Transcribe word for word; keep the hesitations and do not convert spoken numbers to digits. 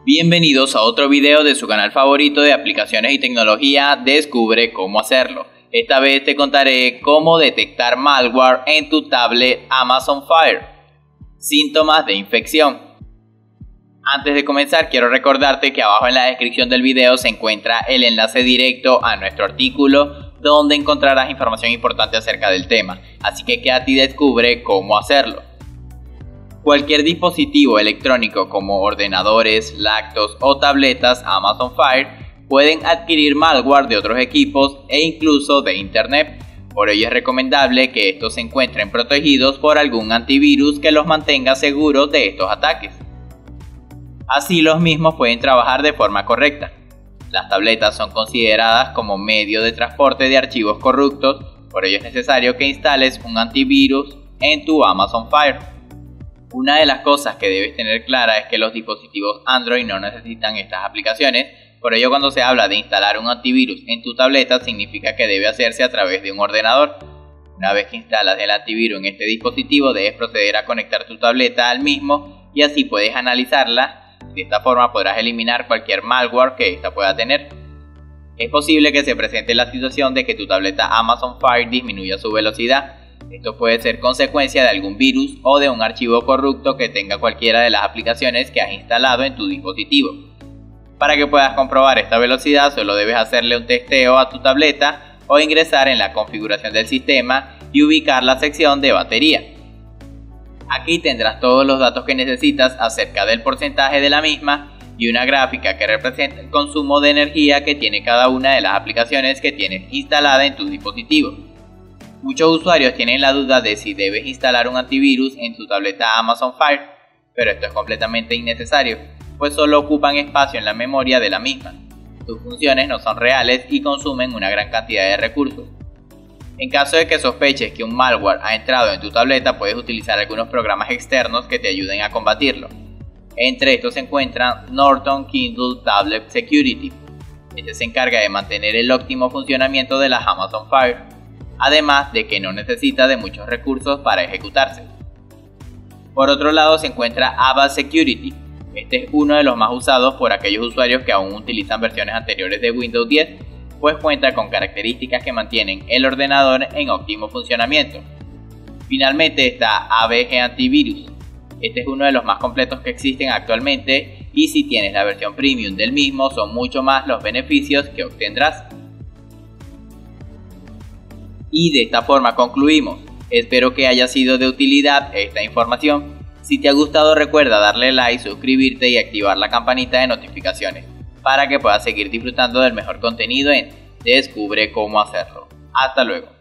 Bienvenidos a otro video de su canal favorito de aplicaciones y tecnología. Descubre cómo hacerlo. Esta vez te contaré cómo detectar malware en tu tablet Amazon Fire. Síntomas de infección. Antes de comenzar, quiero recordarte que abajo en la descripción del video se encuentra el enlace directo a nuestro artículo, donde encontrarás información importante acerca del tema. Así que quédate y descubre cómo hacerlo. Cualquier dispositivo electrónico como ordenadores, laptops o tabletas Amazon Fire pueden adquirir malware de otros equipos e incluso de internet. Por ello es recomendable que estos se encuentren protegidos por algún antivirus que los mantenga seguros de estos ataques. Así los mismos pueden trabajar de forma correcta. Las tabletas son consideradas como medio de transporte de archivos corruptos, por ello es necesario que instales un antivirus en tu Amazon Fire. Una de las cosas que debes tener clara es que los dispositivos Android no necesitan estas aplicaciones, por ello cuando se habla de instalar un antivirus en tu tableta significa que debe hacerse a través de un ordenador. Una vez que instalas el antivirus en este dispositivo debes proceder a conectar tu tableta al mismo y así puedes analizarla. De esta forma podrás eliminar cualquier malware que ésta pueda tener. Es posible que se presente la situación de que tu tableta Amazon Fire disminuya su velocidad. Esto puede ser consecuencia de algún virus o de un archivo corrupto que tenga cualquiera de las aplicaciones que has instalado en tu dispositivo. Para que puedas comprobar esta velocidad solo debes hacerle un testeo a tu tableta o ingresar en la configuración del sistema y ubicar la sección de batería. Aquí tendrás todos los datos que necesitas acerca del porcentaje de la misma y una gráfica que representa el consumo de energía que tiene cada una de las aplicaciones que tienes instalada en tu dispositivo. Muchos usuarios tienen la duda de si debes instalar un antivirus en tu tableta Amazon Fire, pero esto es completamente innecesario, pues solo ocupan espacio en la memoria de la misma. Sus funciones no son reales y consumen una gran cantidad de recursos. En caso de que sospeches que un malware ha entrado en tu tableta, puedes utilizar algunos programas externos que te ayuden a combatirlo. Entre estos se encuentran Norton Kindle Tablet Security. Este se encarga de mantener el óptimo funcionamiento de las Amazon Fire, además de que no necesita de muchos recursos para ejecutarse. Por otro lado se encuentra Avast Security. Este es uno de los más usados por aquellos usuarios que aún utilizan versiones anteriores de Windows diez, pues cuenta con características que mantienen el ordenador en óptimo funcionamiento. Finalmente está A V G Antivirus. Este es uno de los más completos que existen actualmente y si tienes la versión premium del mismo son mucho más los beneficios que obtendrás. Y de esta forma concluimos. Espero que haya sido de utilidad esta información. Si te ha gustado recuerda darle like, suscribirte y activar la campanita de notificaciones para que puedas seguir disfrutando del mejor contenido en Descubre cómo hacerlo. Hasta luego.